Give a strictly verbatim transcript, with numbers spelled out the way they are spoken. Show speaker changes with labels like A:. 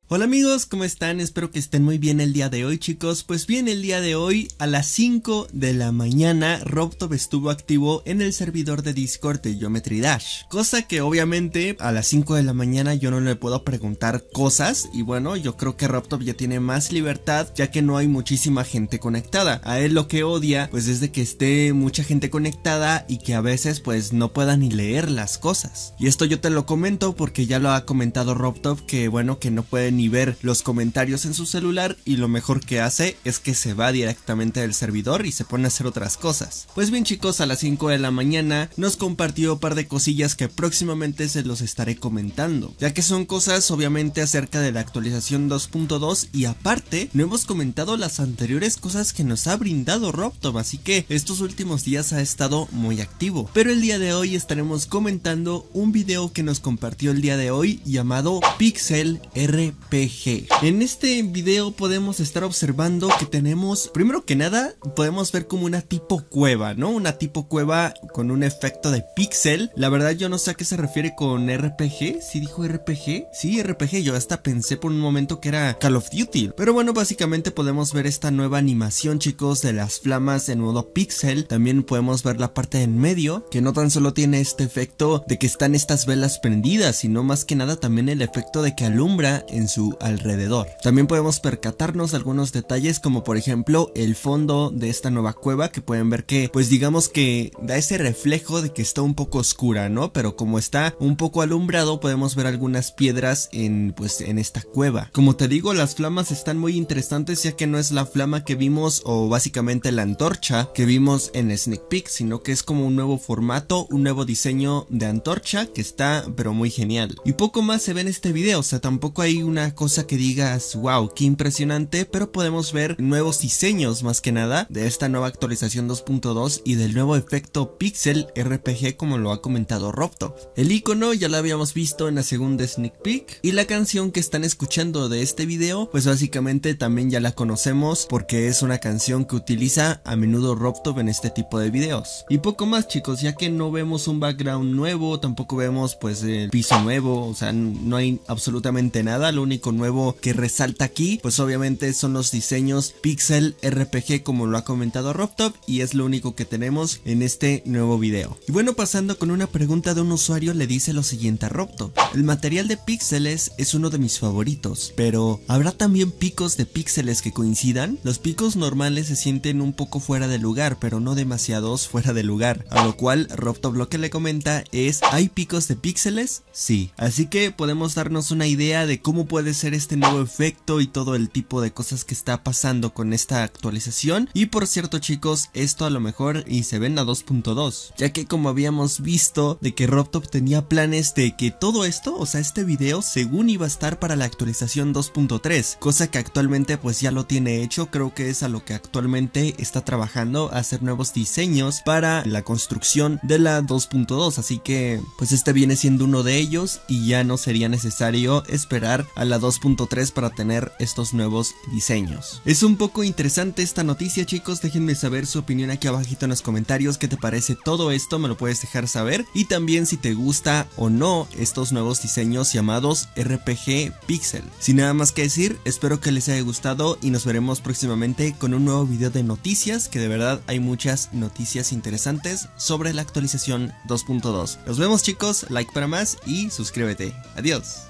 A: Hola amigos, ¿cómo están? Espero que estén muy bien el día de hoy, chicos. Pues bien, el día de hoy a las cinco de la mañana Robtop estuvo activo en el servidor de Discord de Geometry Dash, cosa que obviamente a las cinco de la mañana yo no le puedo preguntar cosas. Y bueno, yo creo que Robtop ya tiene más libertad, ya que no hay muchísima gente conectada. A él lo que odia pues es de que esté mucha gente conectada y que a veces pues no pueda ni leer las cosas. Y esto yo te lo comento porque ya lo ha comentado Robtop, que bueno, que no puede ni ver los comentarios en su celular, y lo mejor que hace es que se va directamente del servidor y se pone a hacer otras cosas. Pues bien, chicos, a las cinco de la mañana nos compartió un par de cosillas que próximamente se los estaré comentando, ya que son cosas obviamente acerca de la actualización dos punto dos, y aparte no hemos comentado las anteriores cosas que nos ha brindado Robtop, así que estos últimos días ha estado muy activo. Pero el día de hoy estaremos comentando un video que nos compartió el día de hoy llamado Pixel R P G. En este video podemos estar observando que tenemos, primero que nada, podemos ver como una tipo cueva, ¿no? Una tipo cueva con un efecto de pixel. La verdad yo no sé a qué se refiere con R P G. ¿Sí dijo R P G? Sí, R P G. Yo hasta pensé por un momento que era Call of Duty. Pero bueno, básicamente podemos ver esta nueva animación, chicos, de las flamas en modo pixel. También podemos ver la parte en medio, que no tan solo tiene este efecto de que están estas velas prendidas, sino más que nada también el efecto de que alumbra en su alrededor. También podemos percatarnos algunos detalles, como por ejemplo el fondo de esta nueva cueva, que pueden ver que pues digamos que da ese reflejo de que está un poco oscura, ¿no? Pero como está un poco alumbrado podemos ver algunas piedras en pues en esta cueva. Como te digo, las flamas están muy interesantes, ya que no es la flama que vimos, o básicamente la antorcha que vimos en Sneak Peek, sino que es como un nuevo formato, un nuevo diseño de antorcha que está pero muy genial. Y poco más se ve en este video, o sea, tampoco hay una cosa que digas wow, qué impresionante, pero podemos ver nuevos diseños más que nada de esta nueva actualización dos punto dos y del nuevo efecto Pixel R P G, como lo ha comentado Robtop. El icono ya lo habíamos visto en la segunda sneak peek, y la canción que están escuchando de este video pues básicamente también ya la conocemos, porque es una canción que utiliza a menudo Robtop en este tipo de videos. Y poco más, chicos, ya que no vemos un background nuevo, tampoco vemos pues el piso nuevo, o sea, no hay absolutamente nada. Lo único nuevo que resalta aquí pues obviamente son los diseños Pixel R P G, como lo ha comentado Robtop, y es lo único que tenemos en este nuevo video. Y bueno, pasando con una pregunta de un usuario, le dice lo siguiente a Robtop: el material de píxeles es uno de mis favoritos, pero ¿habrá también picos de píxeles que coincidan? Los picos normales se sienten un poco fuera de lugar, pero no demasiados fuera de lugar, a lo cual Robtop lo que le comenta es: ¿hay picos de píxeles? Sí. Así que podemos darnos una idea de cómo puede ser este nuevo efecto y todo el tipo de cosas que está pasando con esta actualización. Y por cierto, chicos, esto a lo mejor y se ven a dos punto dos, ya que como habíamos visto de que Robtop tenía planes de que todo esto, o sea, este video según iba a estar para la actualización dos punto tres, cosa que actualmente pues ya lo tiene hecho. Creo que es a lo que actualmente está trabajando, a hacer nuevos diseños para la construcción de la dos punto dos, así que pues este viene siendo uno de ellos, y ya no sería necesario esperar a la dos punto tres para tener estos nuevos diseños. Es un poco interesante esta noticia, chicos. Déjenme saber su opinión aquí abajito en los comentarios. ¿Qué te parece todo esto? Me lo puedes dejar saber, y también si te gusta o no estos nuevos diseños llamados R P G Pixel. Sin nada más que decir, espero que les haya gustado y nos veremos próximamente con un nuevo video de noticias, que de verdad hay muchas noticias interesantes sobre la actualización dos punto dos. Nos vemos, chicos, like para más y suscríbete. Adiós.